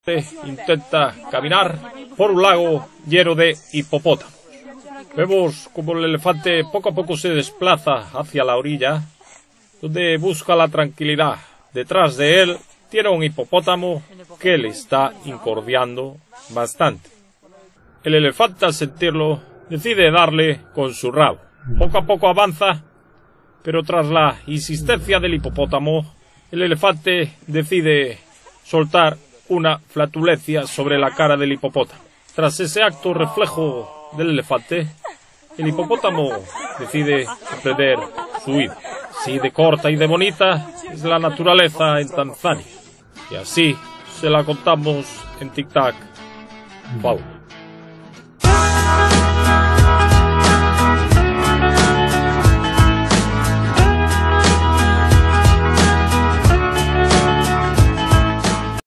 Intenta caminar por un lago lleno de hipopótamos. Vemos como el elefante poco a poco se desplaza hacia la orilla, donde busca la tranquilidad. Detrás de él tiene un hipopótamo que le está incordiando bastante. El elefante, al sentirlo, decide darle con su rabo. Poco a poco avanza, pero tras la insistencia del hipopótamo, el elefante decide soltar una flatulencia sobre la cara del hipopótamo. Tras ese acto reflejo del elefante, el hipopótamo decide emprender su huida. Así de corta y de bonita es la naturaleza en Tanzania. Y así se la contamos en Tic Tac Fábula.